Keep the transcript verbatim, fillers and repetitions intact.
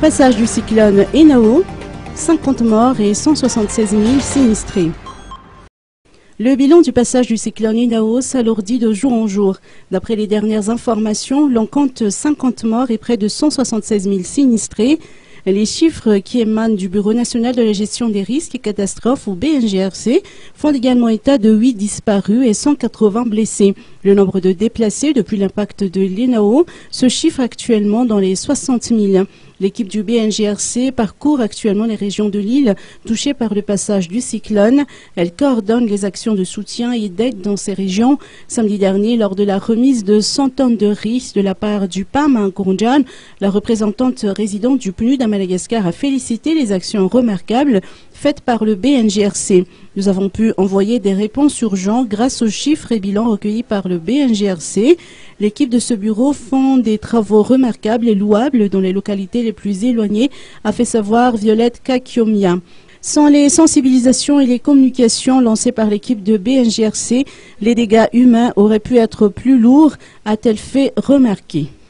Passage du cyclone Enao, cinquante morts et cent soixante-seize mille sinistrés. Le bilan du passage du cyclone Enao s'alourdit de jour en jour. D'après les dernières informations, l'on compte cinquante morts et près de cent soixante-seize mille sinistrés. Les chiffres qui émanent du Bureau national de la gestion des risques et catastrophes ou B N G R C font également état de huit disparus et cent quatre-vingts blessés. Le nombre de déplacés depuis l'impact de l'Enao se chiffre actuellement dans les soixante mille. L'équipe du B N G R C parcourt actuellement les régions de l'île touchées par le passage du cyclone. Elle coordonne les actions de soutien et d'aide dans ces régions. Samedi dernier, lors de la remise de cent tonnes de riz de la part du P A M à Gourdiane, la représentante résidente du P N U D à Madagascar a félicité les actions remarquables faites par le B N G R C. Nous avons pu envoyer des réponses urgentes grâce aux chiffres et bilans recueillis par le B N G R C. L'équipe de ce bureau font des travaux remarquables et louables dans les localités les plus éloignées, a fait savoir Violette Kakiomia. Sans les sensibilisations et les communications lancées par l'équipe de B N G R C, les dégâts humains auraient pu être plus lourds, a-t-elle fait remarquer.